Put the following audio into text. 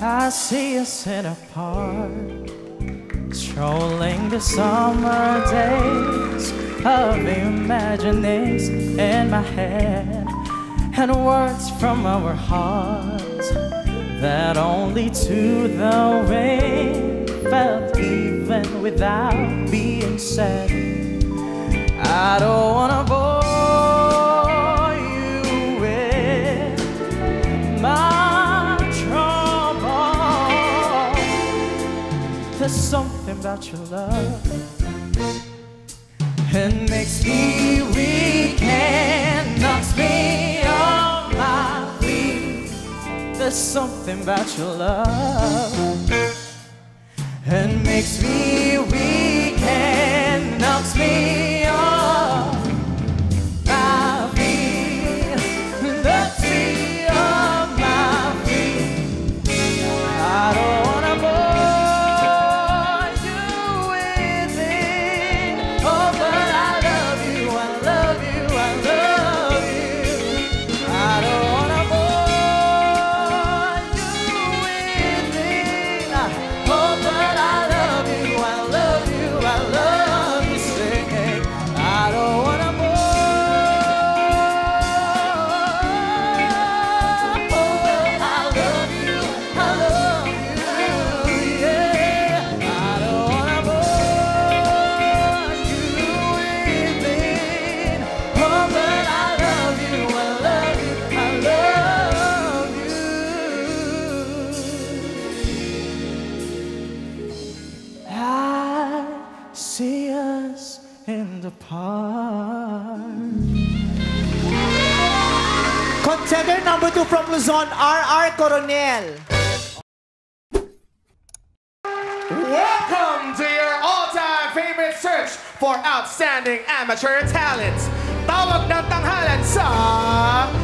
I see us in a park, strolling the summer days of imaginings in my head, and words from our hearts that only to the wind felt even without being said. I don't wanna bore you with my trouble. There's something about your love, it makes me weak and knocks me on my feet. There's something about your love, it makes me weak and knocks me off my feet. Knocks me off my feet. I don't wanna bore you with it. Oh, but I love you, I love you, I love you. I don't wanna bore you with it. Oh, but I love you, I love you, I love you. Say, I don't wanna bore. Oh, I love you, yeah. I don't wanna bore you with it. Oh, but I love you, I love you, I love you. I see us in the park. Contender number 2 from Luzon, R.R. Coronel. Welcome to your all-time favorite search for outstanding amateur talent. Tawag ng tanghalan sa